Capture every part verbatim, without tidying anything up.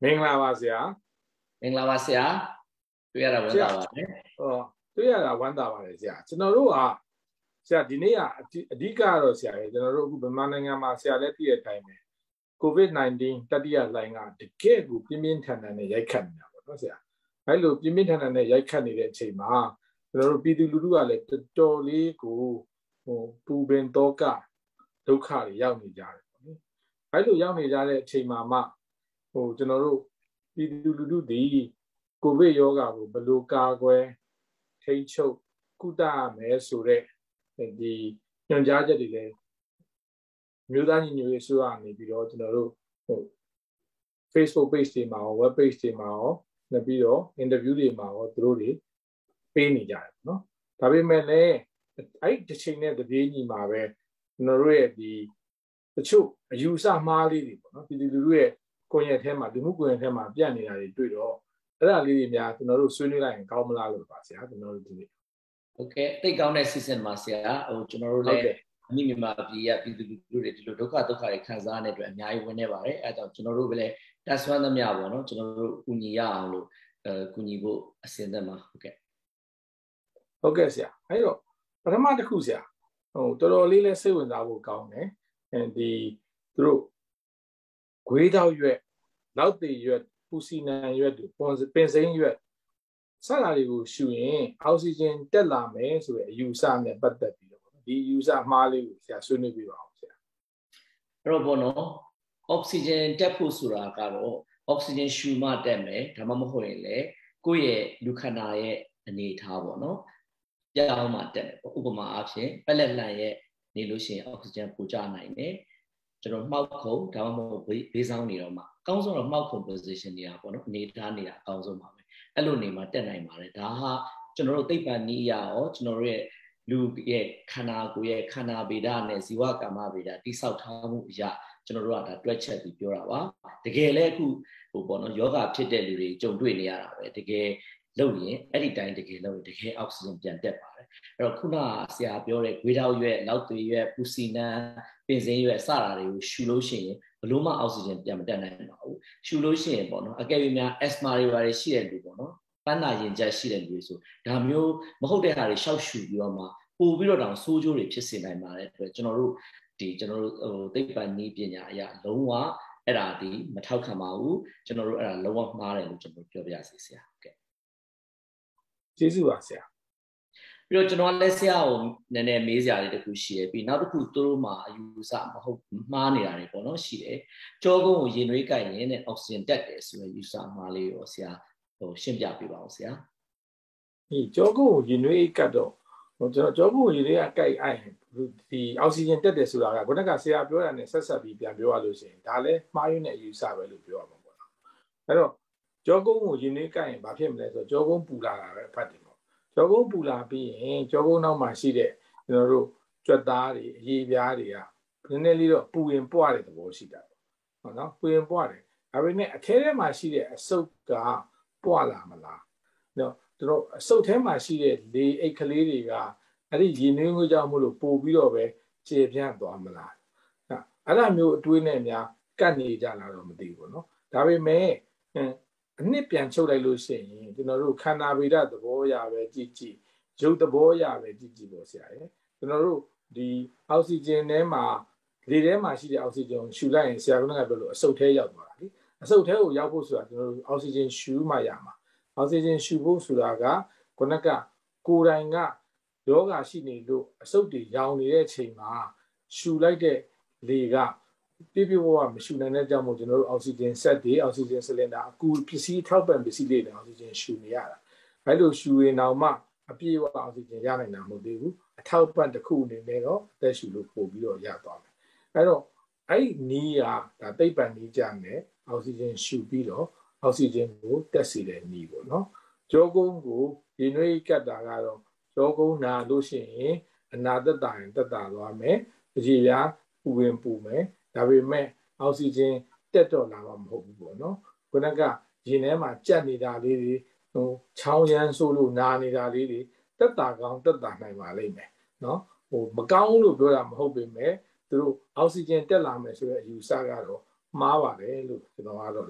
မင်္ဂလာပါဆရာမင်္ဂလာပါဆရာတွေ့ရတာဝမ်းသာပါတယ်ဟောတွေ့ရတာဝမ်းသာပါတယ်ဆရာကျွန်တော်တို့ကဆရာဒီနေ့ကအဓိကကတော့ဆရာရေကျွန်တော်တို့အခုဗမာနိုင်ငံမှာဆရာလည်းသိတဲ့အတိုင်းပဲ COVID nineteen တတိယလှိုင်းကတကယ်ကိုပြင်းပြင်းထန်ထန်နဲ့ရိုက်ခတ်နေတာပေါ့နော်ဆရာအဲလိုပြင်းပြင်းထန်ထန်နဲ့ရိုက်ခတ်နေတဲ့အချိန်မှာကျွန်တော်တို့ပြည်သူလူထုကလည်းတော်တော်လေးကိုဟိုပူပင်တော့ကဒုက္ခတွေရောက်နေကြတယ်ပေါ့နော်အဲလိုရောက်နေကြတဲ့အချိန်မှာမှဟိုကျွန်တော်တို့ပြည်သူလူထုဒီကိုဗစ်ရောဂါကိုဘယ်လိုကာကွယ်ထိန်းချုပ်ကုသရမယ်ဆိုတဲ့ဒီညွှန်ကြားချက်တွေလည်းမြို့သားညီညွတ်ရေးဆိုရနေပြီးတော့ကျွန်တော်တို့ဟို Facebook page တွေမှာရော web page တွေမှာရောနောက်ပြီးတော့ interview တွေမှာရောသူတို့တွေပေးနေကြတယ်ပေါ့နော်ဒါပေမဲ့လည်းအဲ့ဒီတစ်ချိန်နဲ့တပြေးညီမှာပဲကျွန်တော်တို့ရဲ့ဒီတချို့အယူဆမှားလေးတွေပေါ့နော်ပြည်သူလူထုရဲ့ကိုယ်ရဲ့ထဲမှာဒီမှုကိုယ်ရဲ့ထဲမှာပြန့်နေတာတွေတွေ့တော့အဲ့ဒါလေးတွေများကျွန်တော်တို့ဆွေးနွေးလိုက်ရင်ကောင်းမလားလို့ပါဆရာကျွန်တော်တို့ဒီနေ့ဟုတ်ကဲ့သိကောင်းတဲ့ season မှာဆရာဟိုကျွန်တော်တို့လည်းအမိမြန်မာပြည်ရပြည်သူလူထုတွေဒီလိုဒုက္ခဒုက္ခတွေခံစားနေတဲ့အတွက်အများကြီးဝင်နေပါတယ်အဲဒါကြောင့်ကျွန်တော်တို့ပဲလည်းတက်ဆွမ်းသမျှပေါ့နော်ကျွန်တော်တို့ကူညီရအောင်လို့အဲကူညီဖို့အစဉ်သက်မှာဟုတ်ကဲ့ဟုတ်ကဲ့ဆရာအဲ့တော့ပထမတစ်ခုဆရာဟိုတော်တော်လေးလဲစိတ်ဝင်စားဖို့ကောင်းတယ်အဲဒီသူတို့ဂွေးတောက်ရွက်နောက်တည်ရွက်ပူစီနံရွက်တွေပင်စိမ်းရွက်စတာတွေကိုရှူရင်အောက်ဆီဂျင်တက်လာမယ်ဆိုတဲ့အယူဆနဲ့ပတ်သက်ပြီးတော့ဒီအယူဆမှားလေးကိုဆရာဆွေးနွေးပြပါအောင်ဆရာအဲ့တော့ဘောနော်အောက်ဆီဂျင်တက်ဖို့ဆိုတာကတော့အောက်ဆီဂျင်ရှူမှတက်မယ်ဒါမှမဟုတ်ရင်လေကိုယ့်ရဲ့လူခန္ဓာရဲ့အနေအထားပေါ့နော်ပြောင်းမှတက်မယ်ပေါ့ဥပမာအားဖြင့်ပက်လက်လန်ရဲ့နေလို့ရှိရင်အောက်ဆီဂျင်ပိုကျနိုင်တယ်ကျွန်တော်မှောက်ခုံဒါမှမဟုတ်ဘေးဆောင်နေတော့မှအကောင်းဆုံးတော့မှောက်ခုံ position နေတာပေါ့နော်အနေထားနေတာအကောင်းဆုံးပါပဲအဲ့လိုနေမှာတက်နိုင်ပါတယ်ဒါဟာကျွန်တော်တို့သိပ္ပံနည်းအရရောကျွန်တော်တို့ရဲ့လူရဲ့ခန္ဓာကိုယ်ရဲ့ခန္ဓာဗေဒနဲ့ဇီဝကာမဗေဒတိဆောက်ထားမှုအရကျွန်တော်တို့ကဒါတွက်ချက်ပြီးပြောတာပါတကယ်လဲအခုဟိုပေါ့နော်ယောဂဖြစ်တဲ့လူတွေကြုံတွေ့နေရတာပဲတကယ်လုပ်ရင်အဲ့ဒီတိုင်းတကယ်လုပ်ရင်တကယ်အောက်ဆီဂျင်ပြန်တက်ပါတယ်အဲ့တော့ခုနကဆရာပြောတဲ့ဂွေးတောက်ရွက်နောက်သွေးရွက်ပူစီနံပင်စိမ်းရွက်စတာတွေကိုရှူလို့ရှိရင်ဘလို့မှအောက်ဆီဂျင်ပြန်မတက်နိုင်ပါဘူးရှူလို့ရှိရင်ပေါ့နော်အကယ်၍များ asthma တွေပါရှိတဲ့လူပေါ့နော်ပန်းနာရင်ကျက်ရှိတဲ့လူတွေဆိုဒါမျိုးမဟုတ်တဲ့ဟာတွေရှောက်ရှူပြီးတော့မှပို့ပြီးတော့တောင်ဆိုးကျိုးတွေဖြစ်စေနိုင်ပါတယ်အတွက်ကျွန်တော်တို့ဒီကျွန်တော်တို့ဟိုသိပ္ပံနည်းပညာအရလုံးဝအဲ့ဒါဒီမထောက်ခံပါဘူးကျွန်တော်တို့အဲ့ဒါလုံးဝမှားတယ်လို့ကျွန်တော်ပြောပြစီဆရာဟုတ်ကဲ့ကျေးဇူးပါဆရာပြီးတော့ကျွန်တော်လည်းဆရာကိုနည်းနည်းမေးစရာလေးတခုရှိရပြီးနောက်တစ်ခုသူတို့မှာအယူဆမဟုတ်မှားနေတာတွေပေါ့နော်ရှိတယ်ကြောကုန်းကိုရင်နွေးကြိုက်ရင်နဲ့အောက်ဆီဂျင်တက်တယ်ဆိုတဲ့ယူဆမှားလေးရောဆရာဟိုရှင်းပြပေးပါအောင်ဆရာဒီကြောကုန်းကိုရင်နွေးကတ်တော့ဟိုကျွန်တော်ကြောကုန်းကိုရင်နွေးကကြိုက်အဲ့ဒီအောက်ဆီဂျင်တက်တယ်ဆိုတာကခုနကဆရာပြောတာနဲ့ဆက်ဆက်ပြီးပြန်ပြောရလို့ရှိရင်ဒါလည်းမှားယွင်းတဲ့အယူဆပဲလို့ပြောရမှာပေါ့နော်အဲ့တော့ကြောကုန်းကိုရင်နွေးကြိုက်ရင်ဘာဖြစ်မလဲဆိုတော့ကြောကုန်းပူလာတာပဲဖတ်တယ်ကြောကုန်းပူလာပြီးရင်ကြောကုန်းနောက်မှာရှိတဲ့ကျွန်တော်တို့ကြွက်သားတွေအရေးပြားတွေကနည်းနည်းလေးတော့ပူရင်ပွားတဲ့သဘောရှိတာပေါ့နော်ပူရင်ပွားတယ်ဒါပေမဲ့အထဲထဲမှာရှိတဲ့အဆုပ်ကပွားလာမလားနော်တို့တို့အဆုပ်ထဲမှာရှိတဲ့လေအိတ်ကလေးတွေကအဲ့ဒီရေနွေးငွေ့ကြောင့်မလို့ပို့ပြီးတော့ပဲကျေပြန့်သွားမလားအဲ့ဒါမျိုးအတွေးနဲ့များကတ်နေကြလာတော့မသိဘူးနော်ဒါပေမဲ့အနှစ်ပြန်ချုပ်လိုက်လို့ရှိရင်ကျွန်တော်တို့ခန္ဓာဗေဒသဘောရပဲကြည့်ကြည့်ရုပ်သဘောရပဲကြည့်ကြည့်ပေါ့ဆရာရေကျွန်တော်တို့ဒီအောက်ဆီဂျင်ထဲမှာလေထဲမှာရှိတဲ့အောက်ဆီဂျင်ကိုရှူလိုက်ရင်ဆရာကပြောလို့အဆုတ်ထဲရောက်သွားတာလေအဆုတ်ထဲကိုရောက်ဖို့ဆိုတာကျွန်တော်တို့အောက်ဆီဂျင်ရှူမှရမှာအောက်ဆီဂျင်ရှူဖို့ဆိုတာကခုနကကိုယ်တိုင်ကယောဂရှိနေလို့အဆုတ်တွေရောင်နေတဲ့ချိန်မှာရှူလိုက်တဲ့လေကပြပြဘဝမရှူနိုင်တဲ့ကြောင့်မို့ကျွန်တော်တို့အောက်ဆီဂျင်ဆက်တွေအောက်ဆီဂျင်ဆလင်ဒါအကူပစ္စည်းထောက်ပံ့ပစ္စည်းတွေနဲ့အောက်ဆီဂျင်ရှူနေရတာအဲလိုရှူရင်တော့မှအပြည့်အဝအောက်ဆီဂျင်ရနိုင်တာမဟုတ်သေးဘူးအထောက်ပံ့တစ်ခုအနေနဲ့တော့အသက်ရှူလို့ပို့ပြီးတော့ရသွားမယ်အဲတော့အဲ့ဒီနီးကဒါသိပ္ပံနည်းကြမယ်အောက်ဆီဂျင်ရှူပြီးတော့အောက်ဆီဂျင်ကိုတက်စေတဲ့နီးပေါ့နော်ကြောကုန်းကိုရေနွေးကတ်တာကတော့ကြောကုန်းနာလို့ရှိရင်အနာသက်တာရင်သက်တာသွားမယ်အကြည်ပြားပူရင်ပူမယ်ဒါပေမဲ့အောက်ဆီဂျင်တက်တော့လာမှာမဟုတ်ဘူးပေါ့နော်ခုနကရင်ထဲမှာကြက်နေတာလေးတွေဟိုချောင်းရမ်းဆိုးလို့နာနေတာလေးတွေတက်တာကောင်းတက်တာနိုင်ပါလိမ့်မယ်နော်ဟိုမကောင်းလို့ပြောတာမဟုတ်ပေမဲ့သူတို့အောက်ဆီဂျင်တက်လာမယ်ဆိုတဲ့အယူဆကတော့မှားပါတယ်လို့ကျွန်တော်ကတော့လေ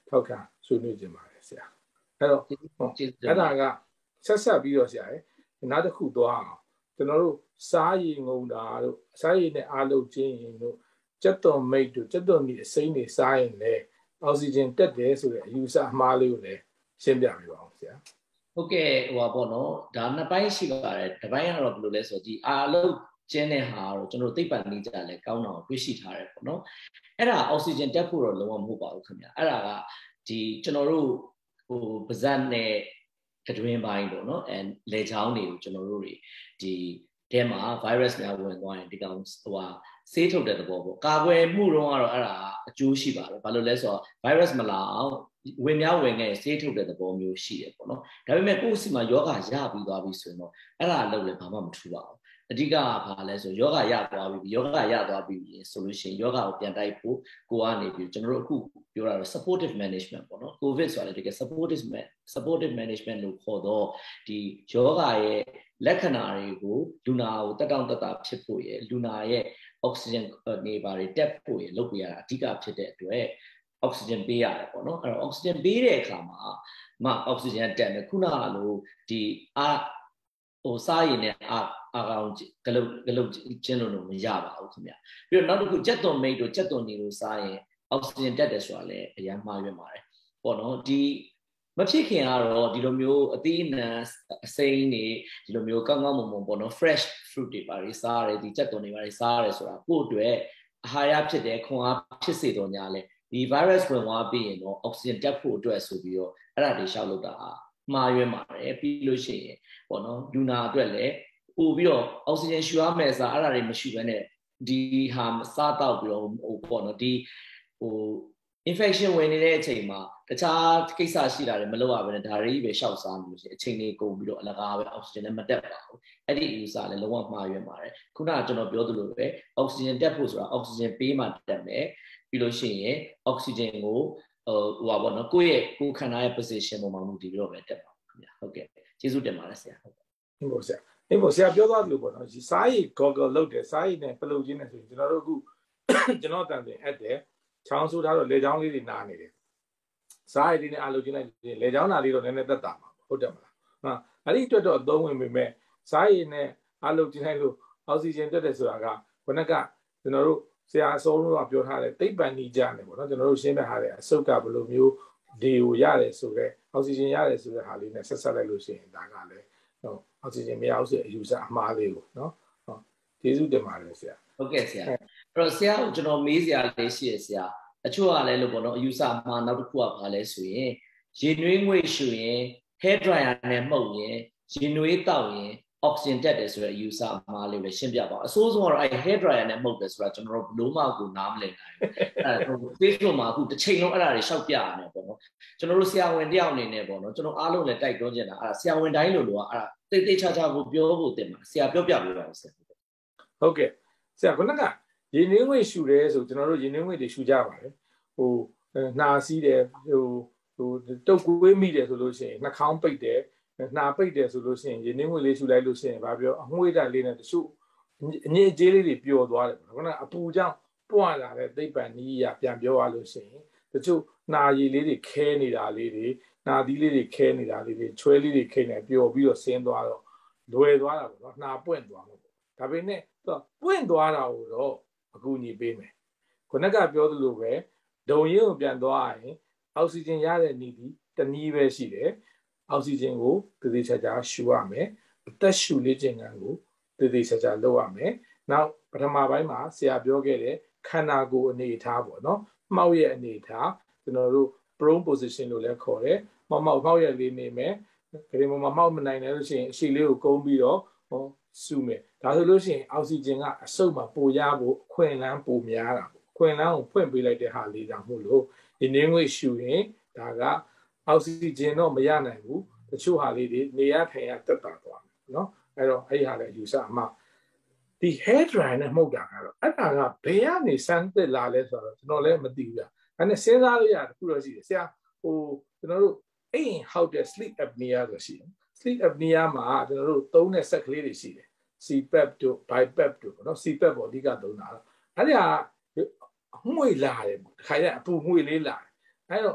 ထောက်ခံဆွေးနွေးကြပါတယ်ဆရာအဲ့တော့အဲ့ဒါကဆက်ဆက်ပြီးတော့ဆရာရယ်နောက်တစ်ခုသွားအောင်ကျွန်တော်တို့စားရည်ငုံတာတို့စားရည်နဲ့အားလုံးချင်းရင်တို့စက်တော်မိတ်တို့စက်တော်မိအစိမ်းတွေစားရင်လည်းအောက်ဆီဂျင်တက်တယ်ဆိုတဲ့အယူဆအမှားလေးကိုလည်းရှင်းပြပြပါအောင်ဆရာဟုတ်ကဲ့ဟိုပါပေါ့နော်ဒါနှစ်ပိုင်းရှိပါတယ်တစ်ပိုင်းကတော့ဘယ်လိုလဲဆိုတော့ဒီအားလုံးကျင်းတဲ့ဟာတော့ကျွန်တော်သိပ္ပံနည်းကြလဲကောင်းတော့တွေ့ရှိထားတယ်ပေါ့နော်အဲ့ဒါအောက်ဆီဂျင်တက်ဖို့တော့လုံးဝမဟုတ်ပါဘူးခင်ဗျအဲ့ဒါကဒီကျွန်တော်တို့ဟိုပါးစပ်နဲ့အတွင်းပိုင်းပေါ့နော်အဲလေချောင်းတွေကိုကျွန်တော်တို့တွေဒီတဲမှာ virus များဝင်သွားရင်ဒီကောင်ဟိုဟာဆေးထုတ်တဲ့သဘောပေါ့ကာကွယ်မှုတော့ကတော့အဲ့ဒါအကျိုးရှိပါတယ်ဘာလို့လဲဆိုတော့ virus မလာအောင်ဝင်များဝင်ငယ်ဆေးထုတ်တဲ့သဘောမျိုးရှိတယ်ပေါ့နော်ဒါပေမဲ့ကိုယ့်စီမှာယောဂရပြီးသွားပြီဆိုရင်တော့အဲ့ဒါလုပ်လည်းဘာမှမထူပါဘူးအဓိကကဘာလဲဆိုယောဂရသွားပြီယောဂရသွားပြီဆိုလို့ရှိရင်ယောဂကိုပြန်တိုက်ဖို့ကိုကနေပြီးကျွန်တော်တို့အခုပြောတာတော့ supportive management ပေါ့နော် covid ဆိုတာလည်းတကယ် supportive supportive management လို့ခေါ်တော့ဒီယောဂရဲ့လက္ခဏာတွေကိုလူနာကိုတက်တောင့်တက်တာဖြစ်ဖို့ရယ်လူနာရဲ့ oxygen နေပါတွေတက်ဖို့ရယ်လုပ်ပြရတာအဓိကဖြစ်တဲ့အတွက်အောက်ဆီဂျင်ပေးရတယ်ပေါ့နော်အဲ့တော့အောက်ဆီဂျင်ပေးတဲ့အခါမှာမှအောက်ဆီဂျင်တက်တယ်ခုနကလိုဒီအာဟိုစားရည်နဲ့အာအာကောင်ဂလုတ်ဂလုတ်ချင်းလို့တော့မရပါဘူးခင်ဗျပြီးတော့နောက်တစ်ခုကြက်သွန်မိတ်တို့ကြက်သွန်နေလို့စားရင်အောက်ဆီဂျင်တက်တယ်ဆိုတာလည်းအများမှားရွံ့ပါတယ်ပေါ့နော်ဒီမဖြစ်ခင်ကတော့ဒီလိုမျိုးအသီးအနှံအစိမ်းတွေဒီလိုမျိုးကောင်းကောင်းမွန်မွန်ပေါ့နော် fresh fruit တွေပါတွေစားရတယ်ဒီကြက်သွန်တွေပါတွေစားရတယ်ဆိုတာကိုယ့်အတွက်အာဟာရဖြစ်တယ်ခွန်အားဖြစ်စေတော့ညာလဲဒီ virus ဝင်သွားပြီးရင်တော့ oxygen တက်ဖို့အတွက်ဆိုပြီးတော့အဲ့ဒါတွေရှောက်လို့တာမှားရွံ့ပါတယ်ပြီးလို့ရှိရင်ပေါ့နော်လူနာအတွက်လည်းပို့ပြီးတော့ oxygen ရှူရမယ်စားအဲ့ဒါတွေမရှူဘဲနဲ့ဒီဟာစားတော့ပြီးတော့ဟိုပေါ့နော်ဒီဟို infection ဝင်နေတဲ့အချိန်မှာတခြားကိစ္စရှိတာတွေမလုပ်ရဘဲနဲ့ဒါတွေပဲရှောက်စားလို့ရှိရင်အချိန်လေးကုန်ပြီးတော့အလကားပဲ oxygen နဲ့မတက်ပါဘူးအဲ့ဒီ user လည်းလုံးဝမှားရွံ့ပါတယ်ခုနကကျွန်တော်ပြောသလိုပဲ oxygen တက်ဖို့ဆိုတာ oxygen ပေးမှတက်မယ်ပြီးလို့ရှိရင် oxygen ကိုဟိုဟိုပါဘောနော်ကိုယ့်ရဲ့ကိုယ်ခန္ဓာရဲ့ position ပေါ်မှာမူတည်ပြီးတော့ပဲတက်ပါခင်ဗျာဟုတ်ကဲ့ကျေးဇူးတင်ပါတယ်ဆရာဟုတ်ကဲ့ဟုတ်ပါဆရာအေးပေါ့ဆရာပြောသွားသလိုပေါ့နော်ဒီစားရည် goggle လုပ်တယ်စားရည်နဲ့ပလုံချင်းနဲ့ဆိုရင်ကျွန်တော်တို့အခုကျွန်တော်တန်တင်အပ်တယ်ချောင်းဆိုးထားတော့လေချောင်းလေးတွေနားနေတယ်စားရည်လေးနဲ့အလုပ်ချင်းလိုက်လေချောင်းနာလေးတော့နည်းနည်းသက်တာမှာဟုတ်တယ်မလားဟာအဲ့ဒီအတွက်တော့အသုံးဝင်ပေမဲ့စားရည်နဲ့အလုပ်ချင်းလိုက်လို့အောက်ဆီဂျင်တက်တယ်ဆိုတာကခုနကကျွန်တော်တို့ဆရာအစိုးရကပြောထားတယ်သိပ္ပံနည်းကြတယ်ပေါ့နော်ကျွန်တော်တို့ရှင်းပြထားတယ်အဆုတ်ကဘယ်လိုမျိုးဒီကိုရတယ်ဆိုတော့အောက်ဆီဂျင်ရတယ်ဆိုတဲ့ဟာလေးနဲ့ဆက်ဆက်လိုက်လို့ရှိရင်ဒါကလည်းဟိုအောက်ဆီဂျင်မရအောင်ဆိုအယူဆအမှားလေးကိုနော်ဟုတ်ကျေးဇူးတင်ပါတယ်ဆရာဟုတ်ကဲ့ဆရာအဲ့တော့ဆရာကိုကျွန်တော်မေးစရာလေးရှိရဆရာအချို့ကလည်းလို့ပေါ့နော်အယူဆအမှားနောက်တစ်ခုကဘာလဲဆိုရင်ရေနွေးငွေ့ရှူရင် hair dryer နဲ့မှုတ်ရင်ရေနွေးတောက်ရင် oxygen တက်တယ်ဆိုတဲ့အယူဆအမှားလေးကိုလည်းရှင်းပြပါအောင်အစိုးဆုံးကတော့အဲ hair dryer နဲ့မှုတ်တယ်ဆိုတာကျွန်တော်တို့ဘလို့မှကိုနားမလည်နိုင်ဘူးအဲ Facebook မှာအခုတစ်ချိန်လုံးအဲ့ဒါတွေရှောက်ပြရတယ်ပေါ့နော်ကျွန်တော်တို့ဆရာဝန်တယောက်အနေနဲ့ပေါ့နော်ကျွန်တော်အားလုံးလည်းတိုက်တွန်းချင်တာအဲ့ဒါဆရာဝန်တိုင်းလိုလိုကအဲ့ဒါတိတ်တိတ်ချာချာကိုပြောဖို့တင်ပါဆရာပြောပြပေးပါဦးဆရာဟုတ်ကဲ့ဆရာခုနကရေနွေးငွေ့ရှူတယ်ဆိုကျွန်တော်တို့ရေနွေးငွေ့တွေရှူကြပါတယ်ဟိုနှာစီးတယ်ဟိုဟိုတုတ်ကွေးမိတယ်ဆိုလို့ရှိရင်နှာခေါင်းပိတ်တယ်နှာပိတ်တယ်ဆိုလို့ရှိရင်ရေနွေးငွေ့လေးရှူလိုက်လို့ရှိရင်ဘာပြောအငွေ့တက်လေးနဲ့တချို့အငြိအကျေးလေးတွေပျော်သွားတယ်ပေါ့ခုနကအပူကြောင့်ပွားလာတဲ့သိပ္ပံနည်းရပြန်ပြောရလို့ရှိရင်တချို့နှာရည်လေးတွေခဲနေတာလေးတွေနှာသီးလေးတွေခဲနေတာလေးတွေချွဲလေးတွေခိနေပျော်ပြီးတော့ဆင်းသွားတော့လွယ်သွားတာပေါ့နော်နှာပွင့်သွားမှာပေါ့ဒါပေမဲ့သူကပွင့်သွားတာကိုတော့အကူအညီပေးမယ်ခုနကပြောသလိုပဲဒုံရင်းကိုပြန်သွားရင်အောက်ဆီဂျင်ရတဲ့နည်းဒီတနည်းပဲရှိတယ်အောက်ဆီဂျင်ကိုတည်တည်ချာချာရှူရမယ်အသက်ရှူလေ့ကျင့်ခန်းကိုတည်တည်ချာချာလုပ်ရမယ်နောက်ပထမပိုင်းမှာဆရာပြောခဲ့တဲ့ခန္ဓာကိုယ်အနေအထားပေါ့နော်မှောက်ရဲ့အနေအထားကျွန်တော်တို့ prone position လို့လည်းခေါ်တယ်မှောက်မှောက်မှောက်ရဲ့လေးနေမယ်ခရီးမှာမှောက်မနိုင်တယ်လို့ရှိရင်အရှိလေးကိုကုန်းပြီးတော့ဟောစူမယ်ဒါဆိုလို့ရှိရင်အောက်ဆီဂျင်ကအဆုတ်မှာပိုရဖို့အခွင့်အလမ်းပိုများတာပေါ့အခွင့်အလမ်းကိုဖွင့်ပေးလိုက်တဲ့ဟာလေးကြောင့်မို့လို့ဒီနင်းငွေရှူရင်ဒါကအောက်ဆီဂျင်တော့မရနိုင်ဘူးတချို့ဟာလေးတွေနေရထိုင်ရတက်တာသွားမယ်နော်အဲ့တော့အဲ့ဒီဟာလည်းယူဆအမှဒီ hair dryer နဲ့မှုတ်တာကတော့အဲ့ဒါကဘယ်ကနေစမ်းသစ်လာလဲဆိုတော့ကျွန်တော်လည်းမသိဘူးဗျ။ဒါနဲ့စဉ်းစားလို့ရတယ်ခုတော့ရှိတယ်ဆရာဟိုကျွန်တော်တို့အိမ်ဟောက်တဲ့ sleep apnea ဆိုရှိတယ် sleep apnea မှာကျွန်တော်တို့သုံးတဲ့ဆက်ကလေးတွေရှိတယ် C PAP တို့ B I PAP တို့ပေါ့နော် C PAP ပေါ့အဓိကသုံးတာတော့အဲ့ဒါကငွေလာတယ်တခါကျအပူငွေလေးလာတယ်အဲ့တော့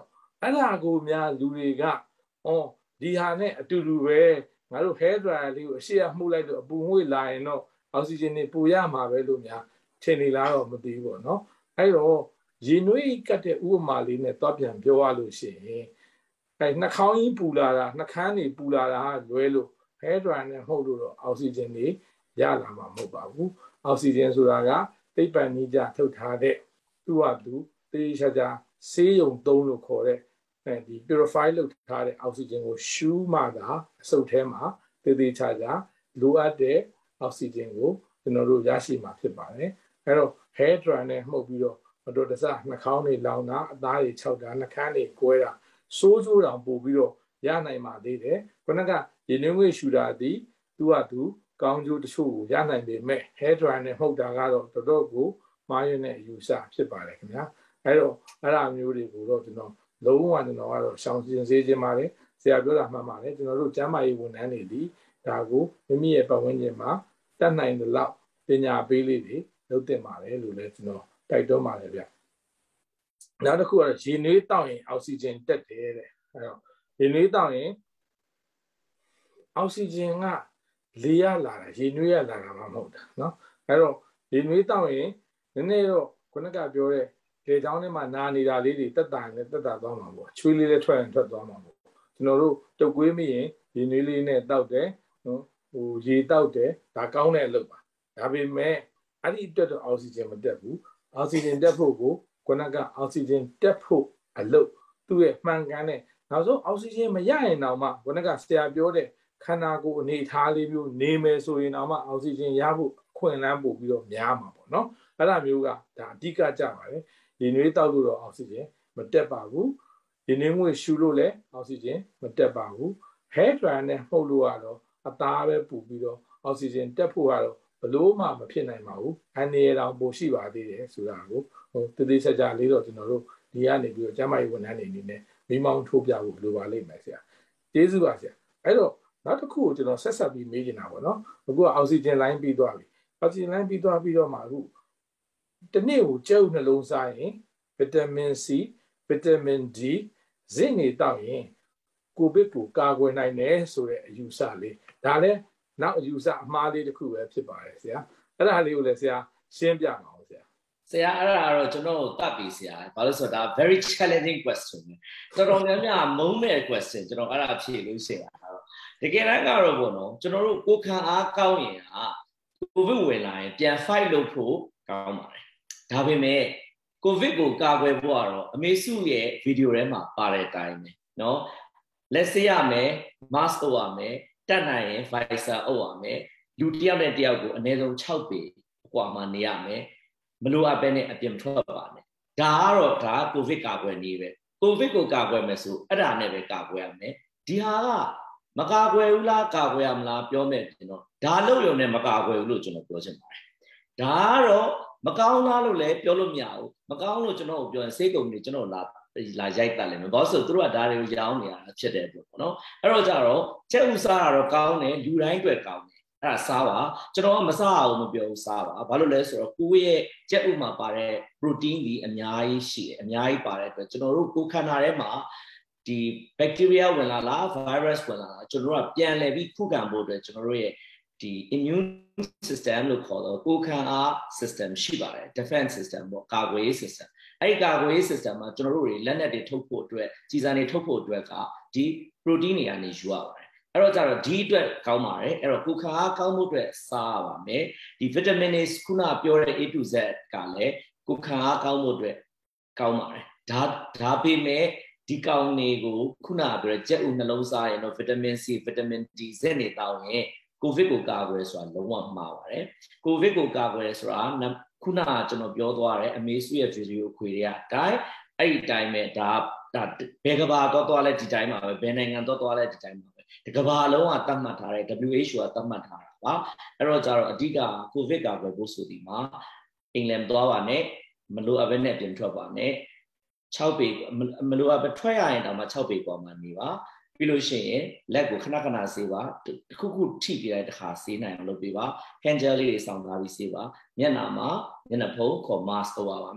အဲ့ဒါကိုများလူတွေကအော်ဒီဟာနဲ့အတူတူပဲငါတို့ hair dryer လေးကိုအရှိအမှုလိုက်လို့အပူငွေ့လာရင်တော့အောက်ဆီဂျင်တွေပူရမှာပဲလို့များထင်နေလားတော့မသိဘူးပေါ့နော်အဲ့တော့ရေနွေးကတ်တဲ့ဥပမာလေးနဲ့တော့ပြန်ပြောရလို့ရှိရင်အဲနှာခေါင်းကြီးပူလာတာနှာခမ်းတွေပူလာတာလွဲလို့ hair dryer နဲ့ဟုတ်လို့တော့အောက်ဆီဂျင်တွေရလာမှာမဟုတ်ပါဘူးအောက်ဆီဂျင်ဆိုတာကသိပ္ပံနည်းကျထုတ်ထားတဲ့သူ့ဟာသူတေးချာချာဆေးရုံသုံးလို့ခေါ်တဲ့အဲဒီ purify လုပ်ထားတဲ့အောက်ဆီဂျင်ကိုရှူးမှသာအဆုပ်ထဲမှာတေးသေးချာချာလိုအပ်တဲ့အောက်ဆီဂျင်ကိုကျွန်တော်တို့ရရှိမှာဖြစ်ပါတယ်အဲတော့ hair dryer နဲ့မှုတ်ပြီးတော့မတော်တဆနှာခေါင်းတွေလောင်တာအသားတွေခြောက်တာနှာခမ်းတွေကွဲတာစိုးစိုးတောင်ပို့ပြီးတော့ရနိုင်ပါသေးတယ်ခုနကရေနွေးငွေ့ရှူတာဒီသူ့ဟာသူကောင်းကျိုးတချို့ကိုရနိုင်ပေမဲ့ hair dryer နဲ့မှုတ်တာကတော့တော်တော်ကိုမှားယွင်းတဲ့အယူအဆဖြစ်ပါတယ်ခင်ဗျာအဲတော့အဲ့ဒါမျိုးတွေကိုတော့ကျွန်တော်လုံးဝကျွန်တော်ကတော့ရှောင်ကျဉ်စေခြင်းပါတယ်ဆရာပြောတာမှန်ပါတယ်ကျွန်တော်တို့ကျန်းမာရေးဝန်ထမ်းတွေဒီဒါကိုမိမိရဲ့ပတ်ဝန်းကျင်မှာတတ်နိုင်တဲ့လောက်ပညာပေးလေးတွေလုပ်တင်ပါတယ်လို့လည်းကျွန်တော်တိုက်တွန်းပါတယ်ဗျနောက်တစ်ခုကတော့ရေနွေးတောက်ရင်အောက်ဆီဂျင်တက်တယ်တဲ့အဲတော့ရေနွေးတောက်ရင်အောက်ဆီဂျင်ကလေရလာတာရေနွေးရလာတာမှမဟုတ်တာเนาะအဲတော့ရေနွေးတောက်ရင်နည်းနည်းတော့ခုနကပြောတဲ့လေချောင်းထဲမှာနာနေတာလေးတွေတက်တာနဲ့တက်တာသွားမှာပေါ့ချွေးလေးလည်းထွက်ရင်ထွက်သွားမှာပေါ့ကျွန်တော်တို့တုပ်ကွေးမိရင်ရေနွေးလေးနဲ့တောက်တယ်နော်ဟိုရေတောက်တယ်ဒါကောင်းတဲ့အလုပ်ပါဒါပေမဲ့အဲ့ဒီအတွက်တော့အောက်ဆီဂျင်မတက်ဘူးအောက်ဆီဂျင်တက်ဖို့ကိုခုနကအောက်ဆီဂျင်တက်ဖို့အလုပ်သူ့ရဲ့မှန်ကန်တဲ့နောက်ဆုံးအောက်ဆီဂျင်မရရင်တော့မှခုနကဆရာပြောတဲ့ခန္ဓာကိုယ်အနေထားလေးမျိုးနေမယ်ဆိုရင်တော့မှအောက်ဆီဂျင်ရဖို့ခွင့်လန်းပို့ပြီးတော့များမှာပေါ့နော်အဲ့ဒါမျိုးကဒါအဓိကကြပါတယ်ရေနွေးတောက်လို့တော့အောက်ဆီဂျင်မတက်ပါဘူးရေနွေးငွေ့ရှူလို့လည်းအောက်ဆီဂျင်မတက်ပါဘူး hair dryer နဲ့မှုတ်လို့ကတော့အသားပဲပူပြီးတော့အောက်ဆီဂျင်တက်ဖို့ကတော့ဘလို့မှမဖြစ်နိုင်ပါဘူးအန်ရတောင်ပိုရှိပါသေးတယ်ဆိုတာကိုဟိုတသေးချာချာလေးတော့ကျွန်တော်တို့ဒီကနေပြီးတော့ကျမကြီးဝန်ထမ်းတွေအနေနဲ့မိမောင်းထိုးပြဖို့လိုပါလိမ့်မယ်ဆရာကျေးဇူးပါဆရာအဲ့တော့နောက်တစ်ခုကိုကျွန်တော်ဆက်ဆက်ပြီးမေးချင်တာပေါ့နော်အခုကအောက်ဆီဂျင်လိုင်းပြီးသွားပြီအောက်ဆီဂျင်လိုင်းပြီးသွားပြီးတော့မှအခုတနေ့ကိုကျုပ်နှလုံးစားရင်ဗီတာမင် C ဗီတာမင် D ဇင်းတွေတောက်ရင်ကိုဗစ်ကိုကာကွယ်နိုင်တယ်ဆိုတဲ့အယူဆလေးဒါလည်းနောက်အယူဆအမှားလေးတစ်ခုပဲဖြစ်ပါတယ်ဆရာအဲ့ဒါလေးကိုလည်းဆရာရှင်းပြပါဦးဆရာဆရာအဲ့ဒါတော့ကျွန်တော်တတ်ပြီဆရာဘာလို့ဆိုတော့ very challenging question တော်တော်များများမုန်းတဲ့ question ကျွန်တော်အဲ့ဒါဖြေလို့ရှိတာတော့တကယ်တမ်းကတော့ပေါ့နော်ကျွန်တော်တို့ကိုခံအားကောင်းရင်ဟာကိုဗစ်ဝင်လာရင်ပြန် fight လုပ်ဖို့ကောင်းပါတယ်ဒါပေမဲ့ကိုဗစ်ကိုကာကွယ်ဖို့ကတော့အမေစုရဲ့ဗီဒီယိုထဲမှာပါတဲ့အတိုင်းပဲเนาะလက်ဆေးရမယ် mask အုပ်ရမယ်တက်နိုင်ရင် visor အုပ်ရမယ်လူတစ်ယောက်နဲ့တစ်ယောက်ကိုအနည်းဆုံး၆ပေအကွာမှာနေရမယ်မလိုအပ်ဘဲနဲ့အပြင်ထွက်ပါနဲ့ဒါကတော့ဒါကိုဗစ်ကာကွယ်နည်းပဲကိုဗစ်ကိုကာကွယ်မယ်ဆိုအဲ့ဒါနဲ့ပဲကာကွယ်ရမယ်ဒီဟာကမကာကွယ်ဘူးလားကာကွယ်ရမလားပြောမယ်ကျွန်တော်ဒါလို့ရုံနဲ့မကာကွယ်ဘူးလို့ကျွန်တော်ပြောချင်ပါတယ်ဒါကတော့မကောင်းလားလို့လည်းပြောလို့မရဘူးမကောင်းလို့ကျွန်တော်ပြောရင်စေးကုန်နေကျွန်တော်လာလာရိုက်တက်လိမ့်မယ်ဘာလို့ဆိုသူတို့ကဒါတွေကိုရောင်းနေရတာဖြစ်တဲ့အတွက်ပေါ့နော်အဲ့တော့ကြတော့ချက်ဥစားတာတော့ကောင်းတယ်လူတိုင်းအတွက်ကောင်းတယ်အဲ့ဒါစားပါကျွန်တော်ကမစားအောင်မပြောဘူးစားပါဘာလို့လဲဆိုတော့ကိုယ့်ရဲ့ချက်ဥမှာပါတဲ့ protein ကြီးအများကြီးရှိတယ်အများကြီးပါတဲ့အတွက်ကျွန်တော်တို့ကိုယ်ခန္ဓာထဲမှာဒီ bacteria ဝင်လာလား virus ဝင်လာလားကျွန်တော်တို့ကပြန်လည်ပြီးခုခံဖို့အတွက်ကျွန်တော်တို့ရဲ့ဒီ immune system လို့ခေါ်တော့ကိုယ်ခံအား system ရှိပါတယ် defense system ပေါ့ကာကွယ်ရေး system အဲ့ဒီကာကွယ်ရေး system မှာကျွန်တော်တို့တွေလက်နက်တွေထုတ်ဖို့အတွက်ကြီးစံတွေထုတ်ဖို့အတွက်ကဒီ protein တွေကနေယူရပါတယ်အဲ့တော့ကြတော့ဒီအတွက်ကောင်းပါတယ်အဲ့တော့ကိုယ်ခံအားကောင်းမှုအတွက်စားရပါမယ်ဒီ vitamin တွေခုနပြောတဲ့ A to Z ကလည်းကိုယ်ခံအားကောင်းမှုအတွက်ကောင်းပါတယ်ဒါဒါပေမဲ့ဒီကောင်တွေကိုခုနပြောတဲ့ကြက်ဥနှလုံးစားရင်တော့ vitamin C vitamin D ဇက်နေတောင်းရင်ကိုဗစ်ကိုကာကွယ်ဆိုတာလုံးဝမှားပါတယ်ကိုဗစ်ကိုကာကွယ်ဆိုတာခုနကကျွန်တော်ပြောသွားတယ်အမေစုရဲ့ဗီဒီယိုခွေတွေကဒါအဲ့ဒီတိုင်းပဲဒါဒါဘယ်ကဘာတော့သွားလဲဒီတိုင်းမှာပဲဘယ်နိုင်ငံတော့သွားလဲဒီတိုင်းမှာပဲဒီကဘာလုံးကသတ်မှတ်ထားတယ် W H O ကသတ်မှတ်ထားတာပါအဲ့တော့ကြတော့အဓိကကိုဗစ်ကာကွယ်ဖို့ဆိုဒီမှာအင်္ဂလန်သွားပါနဲ့မလိုအပ်ဘဲနဲ့ပြင်ထွက်ပါနဲ့၆ပေမလိုအပ်ဘဲထွက်ရရင်တော့မှ၆ပေပေါ်မှာနေပါပြီးလို့ရှိရင်လက်ကိုခဏခဏဆေးပါတစ်ခုခုထိပြလိုက်တစ်ခါဆေးနိုင်အောင်လုပ်ပေးပါ hand gel လေးတွေစောင့်ထားပြီးဆေးပါမျက်နှာမှာမျက်နှာဖုံးခေါ် mask လုပ်ရပါမယ်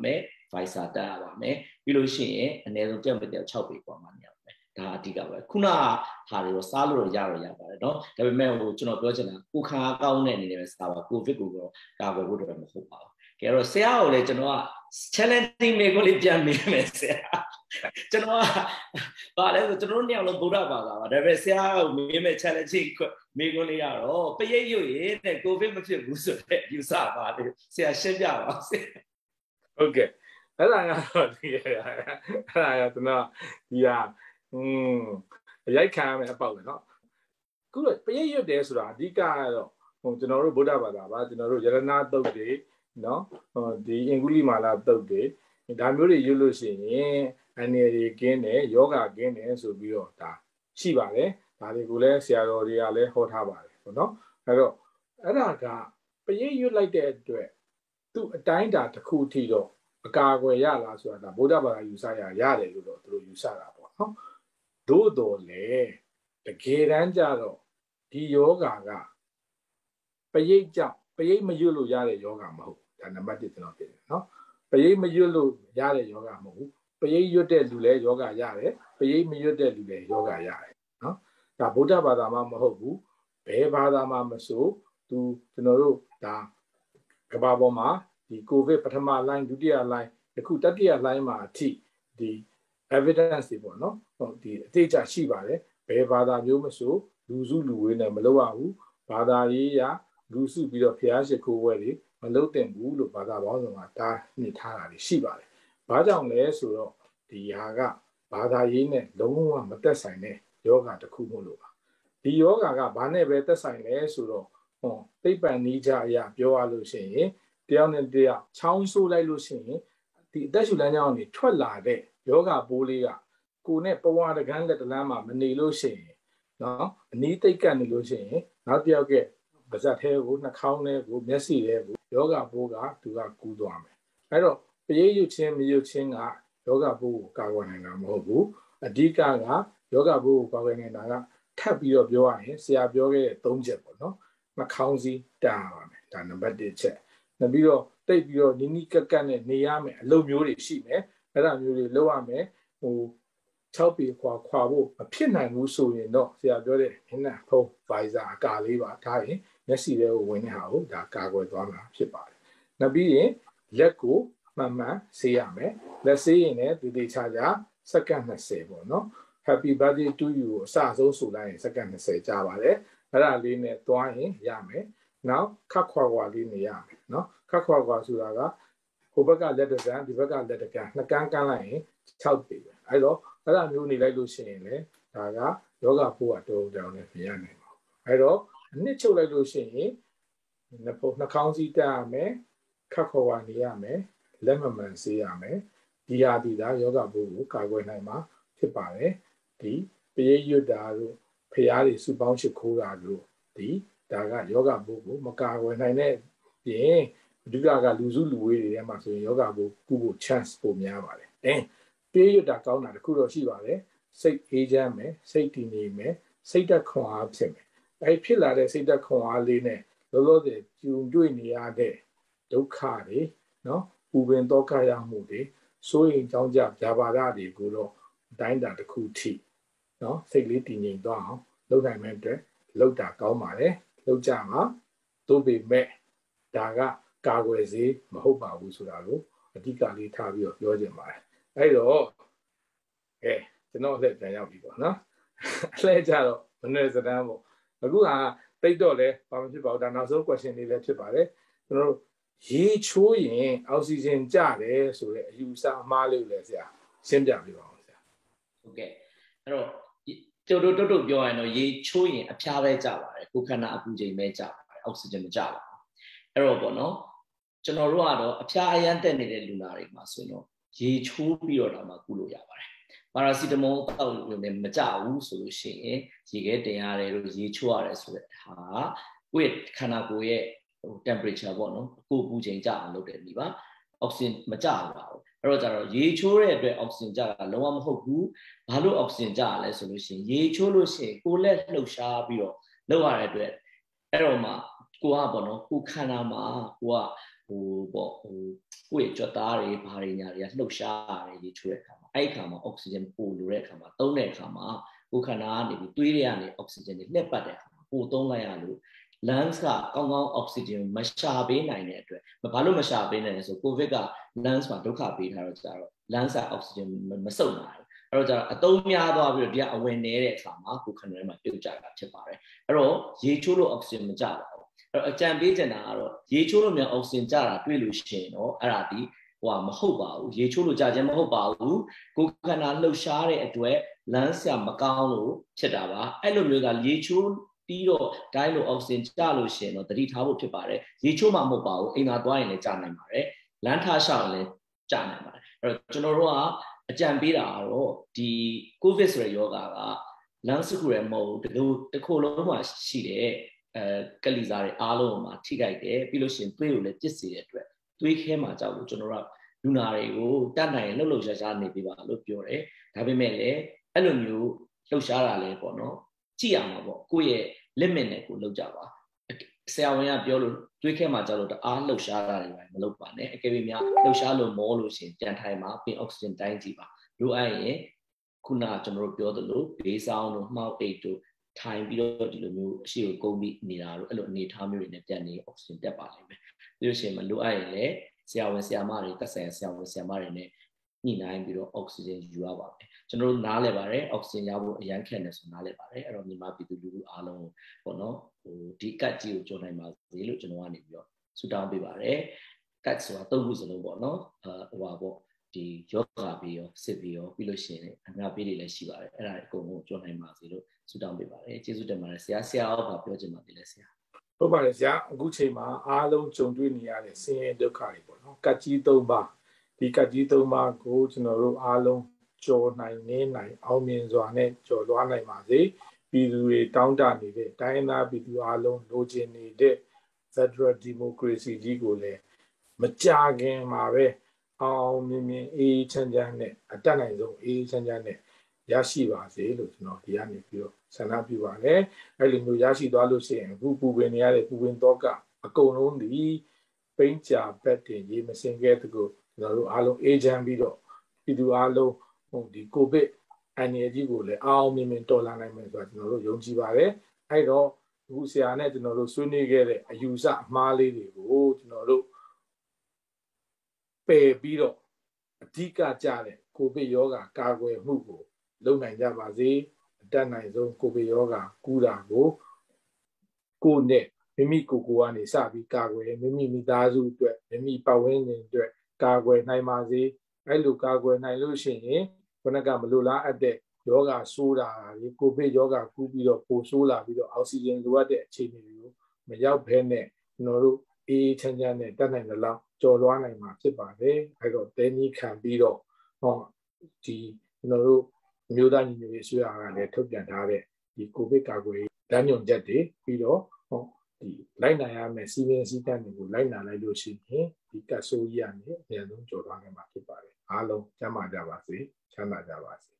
Pfizer တက်ရပါမယ်ပြီးလို့ရှိရင်အနည်းဆုံးတစ်ယောက်တစ်ယောက်၆ပေกว่าမှနေရပါမယ်ဒါအဓိကပဲခုနဟာတွေတော့စားလို့ရတော့ရပါတယ်เนาะဒါပေမဲ့ဟိုကျွန်တော်ပြောချင်တာကိုခံအားကောင်းတဲ့အနေနဲ့ပဲစားပါကိုဗစ်ကိုတော့ကာကွယ်ဖို့တော့မဟုတ်ပါဘူးကဲတော့ဆရာကိုလည်းကျွန်တော်က challenging မေကိုလေးပြန်မေးမယ်ဆရာကျွန်တော်ကဗါလဲဆိုကျွန်တော်တို့ညောင်လုံးဗုဒ္ဓဘာသာပါဒါပေမဲ့ဆရာကိုမေးမဲ့ challenging မေကိုလေးကတော့ပရိတ်ရွရင်တဲ့ကိုဗစ်မဖြစ်ဘူးဆိုတဲ့ယူဆပါလေဆရာရှင်းပြပါဦးဆရာဟုတ်ကဲ့အဲ့ဒါကတော့ဒီအဲ့ဒါကကျွန်တော်ဒီဟာอืมရိုက်ခံရမယ်အပေါက်ပဲเนาะခုတော့ပရိတ်ရွတယ်ဆိုတာအဓိကကတော့ဟိုကျွန်တော်တို့ဗုဒ္ဓဘာသာပါကျွန်တော်တို့ယရဏတုတ်တွေเนาะဟိုဒီအင်္ဂုလိမာလာတုတ်တွေဒါမျိုးတွေရွတ်လို့ရှိရင်အနေတွေကင်းတယ်ယောဂကင်းတယ်ဆိုပြီးတော့ဒါရှိပါတယ်ဒါတွေကိုလည်းဆရာတော်တွေကလည်းဟောထားပါတယ်ပေါ့နော်အဲ့တော့အဲ့ဒါကပရိတ်ရွတ်လိုက်တဲ့အတွက်သူ့အတိုင်းတာတစ်ခုထိတော့အကာအကွယ်ရလားဆိုတာဒါဗုဒ္ဓဘာသာယူဆရရတယ်လို့တော့သူတို့ယူဆတာပေါ့နော်သို့တော်လေတကယ်တမ်းကျတော့ဒီယောဂကပရိတ်ကြောင့်ပရိတ်မရွတ်လို့ရတဲ့ယောဂမဟုတ်ဒါနံပါတ်တစ်ကျွန်တော်ပြောတယ်နော်ပရိတ်မရွတ်လို့ရတဲ့ယောဂမဟုတ်ပရိတ်ရွတ်တဲ့လူလည်းယောဂရတယ်ပရိတ်မရွတ်တဲ့လူလည်းယောဂရတယ်နော်ဒါဗုဒ္ဓဘာသာမှမဟုတ်ဘူးဘယ်ဘာသာမှမဆိုသူကျွန်တော်တို့ဒါကမ္ဘာပေါ်မှာဒီကိုဗစ်ပထမလိုင်းဒုတိယလိုင်းအခုတတိယလိုင်းမှာအထိဒီ evidence တွေပေါ့နော်ဟုတ်ဒီအသေးချာရှိပါတယ်ဘယ်ဘာသာမျိုးမဆိုလူစုလူဝေးနဲ့မလုပ်ရဘူးဘာသာရေးရလူစုပြီးတော့ဖျားရှိခိုးပွဲတွေမလုပ်တင်ဘူးလို့ဘာသာပေါင်းစုံကတားမြစ်ထားတာရှိပါတယ်ဘာကြောင့်လဲဆိုတော့ဒီဟာကဘာသာရေးနဲ့လုံးဝမသက်ဆိုင်တဲ့ယောဂတစ်ခုမို့လို့ပါဒီယောဂကဘာနဲ့ပဲသက်ဆိုင်လဲဆိုတော့ဟောသိပ္ပံနည်းကြအရာပြောရလို့ရှိရင်တယောက်နဲ့တယောက်ချောင်းဆိုးလိုက်လို့ရှိရင်ဒီအသက်ရှူလမ်းကြောင်းကနေထွက်လာတဲ့ယောဂပိုးလေးကကိုယ်နဲ့ပဝါတကန်းလက်တလန်းမှာမနေလို့ရှိရင်နော်အနီးတိတ်ကပ်နေလို့ရှိရင်နောက်တစ်ယောက်ကပါးစပ်ထဲကိုနှာခေါင်းထဲကိုမျက်စိထဲကိုယောဂပိုးကသူကကူးသွားမယ်အဲ့တော့ပရိတ်ရွချင်းမရွချင်းကယောဂပိုးကိုကာကွယ်နိုင်တာမဟုတ်ဘူးအဓိကကယောဂပိုးကိုကာကွယ်နိုင်တာကထပ်ပြီးတော့ပြောရရင်ဆရာပြောခဲ့တဲ့သုံးချက်ပေါ့နော်နှာခေါင်းစည်းတားပါမယ်ဒါနံပါတ်တစ်ချက်နောက်ပြီးတော့တိတ်ပြီးတော့နီးနီးကပ်ကပ်နဲ့နေရမယ်အလုပ်မျိုးတွေရှိမယ်အဲ့ဒါမျိုးတွေလုပ်ရမယ်ဟို၆ပေခွာခွာဖို့မဖြစ်နိုင်ဘူးဆိုရင်တော့ဆရာပြောတဲ့မျက်နှာဖုံး visor အကာလေးပါထားရင်မျက်စိထဲကိုဝင်တဲ့ဟာကိုဒါကာကွယ်သွားမှာဖြစ်ပါတယ်နောက်ပြီးရင်လက်ကိုမှန်မှန်ဆေးရမယ်လက်ဆေးရင်လည်းဒီဒီချာချာစက္ကန့်၂၀ပေါ့နော် Happy birthday to you ကိုအစဆုံးဆိုလိုက်ရင်စက္ကန့်၂၀ကြာပါတယ်အဲ့ဒါလေးနဲ့သွားရင်ရမယ်နောက်ခက်ခွာခွာလေးနေရမယ်နော်ခက်ခွာခွာဆိုတာကဟိုဘက်ကလက်တကန်းဒီဘက်ကလက်တကန်းနှစ်ကန်းကန်းလိုက်ရင်၆ပေပဲအဲ့တော့အဲ့ဒါမျိုးနေလိုက်လို့ရှိရင်လေဒါကယောဂပိုးကတော်တော်နဲ့မရနိုင်ပါဘူးအဲ့တော့အနှစ်ချုပ်လိုက်လို့ရှိရင်နှဖုံးနှာခေါင်းစည်းတက်ရမယ်ခက်ခွာခွာနေရမယ်လက်မမှန်ဆေးရမယ်ဒီဟာဒီဒါယောဂပိုးကိုကာကွယ်နိုင်မှာဖြစ်ပါတယ်ဒီပရိတ်ရွတ်တာတို့ဖျားတွေစုပေါင်းရှိခိုးတာတို့ဒီဒါကယောဂပိုးကိုမကာကွယ်နိုင်တဲ့ပြင်အဓိကကလူစုလူဝေးတွေထဲမှာဆိုရင်ယောဂပိုးကူးဖို့ chance ပိုများပါတယ်အင်းပရိတ်ရွတ်တာကောင်းတာတခုတော့ရှိပါတယ်စိတ်အေးချမ်းမယ်စိတ်တည်ငြိမ်မယ်စိတ်သက်ခွန်အားဖြစ်မယ်အဲဖြစ်လာတဲ့စိတ်သက်ခွန်အားလေးနဲ့လောလောဆယ်ကျုံတွေ့နေရတဲ့ဒုက္ခတွေနော်ပူပင်တော့ခရမှုတွေစိုးရင်ကြောင်းကြဗျာပါဒတွေကိုတော့အတိုင်းတာတစ်ခုထိနော်စိတ်လေးတည်ငြိမ်သွားအောင်လုပ်နိုင်မဲ့အတွက်လုပ်တာကောင်းပါတယ်လုပ်ကြမှာတို့ပေမဲ့ဒါကကာကွယ်စေမဟုတ်ပါဘူးဆိုတာကိုအဓိကလေးထားပြီးတော့ပြောချင်ပါတယ်အဲ့တော့ကဲကျွန်တော်လက်ပြန်ရောက်ပြီပေါ့နော်အလှည့်ကြတော့မနေ့စတန်းပေါ့အခုကတိတ်တော့လဲဘာမှဖြစ်ပါဘူးဒါနောက်ဆုံး question လေးလည်းဖြစ်ပါတယ်ကျွန်တော်တို့ရေချိုးရင်အောက်ဆီဂျင်ကျတယ်ဆိုတဲ့အယူအဆအမှားလေးကိုလည်းဆရာရှင်းပြပြပါဦးဆရာဟုတ်ကဲ့အဲ့တော့ကျိုးတို့တုတ်တုတ်ပြောရရင်တော့ရေချိုးရင်အဖျားပဲကျပါတယ်ကိုယ်ခန္ဓာအပူချိန်ပဲကျပါတယ်အောက်ဆီဂျင်မကျပါဘူးအဲ့တော့ပေါ့နော်ကျွန်တော်တို့ကတော့အဖျားအရမ်းတက်နေတဲ့လူနာတွေမှာဆိုရင်တော့ရေချိုးပြီးတော့တော့မှကုလို့ရပါတယ်ပါရာစီတမောတောက်လို့လည်းမကျဘူးဆိုလို့ရှိရင်ရေခဲတင်ရတယ်လို့ရေချိုးရတယ်ဆိုတဲ့ဟာကိုယ့်ခန္ဓာကိုယ်ရဲ့ဟို temperature ပေါ့နော်ကိုယ်ပူချိန်ကျအောင်လုပ်တယ်ဒီပါအောက်ဆီဂျင်မကျပါဘူးအဲ့တော့ကျတော့ရေချိုးတဲ့အတွက်အောက်ဆီဂျင်ကျတာလုံးဝမဟုတ်ဘူးဘာလို့အောက်ဆီဂျင်ကျရလဲဆိုလို့ရှိရင်ရေချိုးလို့ရှိရင်ကိုယ်လက်လှုပ်ရှားပြီးတော့လုပ်ရတဲ့အတွက်အဲ့တော့မှကိုကပေါ့နော်ကိုခန္ဓာမှာကိုကဟိုပေါ့ဟိုကိုယ့်ရဲ့ကြွက်သားတွေဘာတွေညာတွေကလှုပ်ရှားရတယ်ရေချိုးတဲ့အခါမှာအဲ့ဒီအခါမှာအောက်ဆီဂျင်ပို့လိုတဲ့အခါမှာသုံးတဲ့အခါမှာကိုခန္ဓာကနေပြီးသွေးတွေကနေအောက်ဆီဂျင်တွေလှည့်ပတ်တဲ့အခါမှာပို့သုံးလိုက်ရလို့ lungs ကကောင်းကောင်းအောက်ဆီဂျင်မရှာပေးနိုင်တဲ့အတွက်ဘာလို့မရှာပေးနိုင်လဲဆိုကိုဗစ်က lungs မှာဒုက္ခပေးထားတော့ကြတော့ lungs ကအောက်ဆီဂျင်မစုပ်နိုင်ဘူးအဲ့တော့ကြတော့အသုံးများသွားပြီးတော့ဒီကအဝင်နေတဲ့အခါမှာကိုခန္ဓာထဲမှာပြုတ်ကျတာဖြစ်ပါတယ်အဲ့တော့ရေချိုးလို့အောက်ဆီဂျင်မကျပါဘူးအဲ့တော့အကြံပေးချင်တာကတော့ရေချိုးလို့မြန်အောက်ဆီဂျင်ကျတာတွေ့လို့ရှိရင်တော့အဲ့ဒါဒီဟိုမဟုတ်ပါဘူးရေချိုးလို့ကျခြင်းမဟုတ်ပါဘူးကိုခန္ဓာလှုပ်ရှားတဲ့အတွက် lungs ကမကောင်းလို့ဖြစ်တာပါအဲ့လိုမျိုးကရေချိုးပြီးတော့ဒိုင်းလို့အောက်ဆီဂျင်ကျလို့ရှိရင်တော့သတိထားဖို့ဖြစ်ပါတယ်ရေချိုးမှမဟုတ်ပါဘူးအိမ်သာသွားရင်လည်းကျနိုင်ပါတယ်လမ်းထားရှောက်လည်းကျနိုင်ပါတယ်အဲ့တော့ကျွန်တော်တို့ကအကြံပေးတာကတော့ဒီကိုဗစ်ဆိုတဲ့ယောဂါက lungs ခုလည်းမဟုတ်ဘူးဒီလိုတစ်ခုလုံးမှာရှိတဲ့အဲကလိစားတွေအားလုံးမှာထိခိုက်တယ်ပြီးလို့ရှိရင်သွေးကိုလည်းပြစ်စေတဲ့အတွက်သွေးခဲမှာကြောက်လို့ကျွန်တော်တို့လူနာတွေကိုတတ်နိုင်လှုပ်လှုပ်ရှားရှားနေပြပါလို့ပြောတယ်ဒါပေမဲ့လည်းအဲ့လိုမျိုးလှုပ်ရှားတာလည်းပေါ့နော်ကြည့်ရမှာပေါ့ကိုယ့်ရဲ့ limit နဲ့ကိုလှုပ်ကြပါဆရာဝန်ကပြောလို့တွေးခဲမှာကြောက်လို့တအားလှုပ်ရှားတာတွေမလုပ်ပါနဲ့အကယ်၍များလှုပ်ရှားလို့မောလို့ရှိရင်ပြန်ထိုင်မှာပြင်အောက်ဆီဂျင်တိုင်းကြည့်ပါလိုအပ်ရင်ခုနကျွန်တော်တို့ပြောသလိုဘေးဆောင်တို့မှောက်အိတ်တို့ထိုင်ပြီးတော့ဒီလိုမျိုးအရှိကိုကုန်းပြီးနေတာတို့အဲ့လိုအနေထားမျိုးတွေနဲ့ပြန်နေအောက်ဆီဂျင်တက်ပါလိမ့်မယ်ပြီးလို့ရှိရင်မလိုအပ်ရင်လည်းဆရာဝန်ဆရာမတွေတက်ဆိုင်ဆရာဝန်ဆရာမတွေနဲ့ညှိနှိုင်းပြီးတော့အောက်ဆီဂျင်ယူရပါမယ်ကျွန်တော်တို့နားလည်ပါတယ်အောက်ဆီဂျင်ရဖို့အရန်ခက်နေဆိုနားလည်ပါတယ်အဲ့တော့မြန်မာပြည်သူလူထုအားလုံးပေါ့နော်ဟိုဒီကတ်ကြီးကိုကြော်နိုင်ပါစေလို့ကျွန်တော်ကနေပြီးတော့ဆုတောင်းပေးပါတယ်ကတ်ဆိုတာသုံးခုစလုံးပေါ့နော်ဟိုပါပေါ့ဒီယောဂပြီးရောစစ်ပြီးရောပြီးလို့ရှိရင်အများပေးတွေလည်းရှိပါတယ်အဲ့ဒါအကုန်လုံးကြော်နိုင်ပါစေလို့ဆုတောင်းပေးပါတယ်ကျေးဇူးတင်ပါတယ်ဆရာဆရာအောက်ပါပြောချင်ပါသေးတယ်ဆရာဟုတ်ပါတယ်ဆရာအခုချိန်မှာအားလုံးကြုံတွေ့နေရတဲ့ဆင်းရဲဒုက္ခတွေပေါ့နော်ကတ်ကြီးသုံးပါဒီကတ်ကြီးသုံးပါကိုကျွန်တော်တို့အားလုံးကျော်နိုင်နေနိုင်အောင်မြင်စွာနဲ့ကျော်လွှားနိုင်ပါစေပြည်သူတွေတောင်းတနေတဲ့တိုင်းသားပြည်သူအားလုံးလိုချင်နေတဲ့ Federal Democracy ကြီးကိုလည်းမကြခင်မှာပဲအောင်မြင်မြင်အေးချမ်းချမ်းနဲ့အတက်နိုင်ဆုံးအေးချမ်းချမ်းနဲ့ရရှိပါစေလို့ကျွန်တော်ဒီကနေပြီးတော့ဆန္ဒပြုပါတယ်အဲ့လိုမျိုးရရှိသွားလို့ရှိရင်အခုပူပင်နေရတဲ့ပူပင်တော့ကအကုန်လုံးဒီပိန်းကြာဘက်တင်ရေးမစင်ခဲ့တဲ့ကိုကျွန်တော်တို့အားလုံးအေးချမ်းပြီးတော့ပြည်သူအားလုံးဟိုဒီကိုဗစ်အန်ရကြီးကိုလည်းအောင်မြင်မြင်တော်လှန်နိုင်မယ်ဆိုတာကျွန်တော်တို့ယုံကြည်ပါတယ်အဲ့တော့အခုဆရာနဲ့ကျွန်တော်တို့ဆွေးနွေးခဲ့တဲ့အယူဆအမှားလေးတွေကိုကျွန်တော်တို့ပယ်ပြီးတော့အဓိကကြတဲ့ကိုဗစ်ရောဂါကာကွယ်မှုကိုလုပ်နိုင်ကြပါစေအတတ်နိုင်ဆုံးကိုဗစ်ရောဂါကူးတာကိုကိုယ်နဲ့မိမိကိုယ်ကိုယ်ကနေစပြီးကာကွယ်မိမိမိသားစုအတွက်မိမိပတ်ဝန်းကျင်အတွက်ကာကွယ်နိုင်ပါစေအဲ့လိုကာကွယ်နိုင်လို့ရှိရင်ခုနကမလိုလားအပ်တဲ့ယောဂဆိုးတာဒီကိုဗစ်ယောဂကူးပြီးတော့ပိုဆိုးလာပြီးတော့အောက်ဆီဂျင်လိုအပ်တဲ့အခြေအနေတွေကိုမရောက်ဘဲနဲ့ကျွန်တော်တို့အေးချမ်းချမ်းနဲ့တတ်နိုင်တဲ့လောက်ကြော်လွှားနိုင်မှာဖြစ်ပါတယ်အဲ့တော့တဲနီးခံပြီးတော့ဟောဒီကျွန်တော်တို့မျိုးသားညီညွတ်ရေးဆွေးနွေးတာကလည်းထုတ်ပြန်ထားတဲ့ဒီကိုဗစ်ကာကွယ်လမ်းညွှန်ချက်တွေပြီးတော့ဟောဒီလိုက်နိုင်ရမယ့်စီးရင်စည်းကမ်းတွေကိုလိုက်နာလိုက်လို့ရှိရင်ဒီကတ်ဆိုးကြီးကနေအများဆုံးကြော်လွှားနိုင်မှာဖြစ်ပါတယ်အားလုံးကျန်းမာကြပါစေချမ်းသာကြပါစေ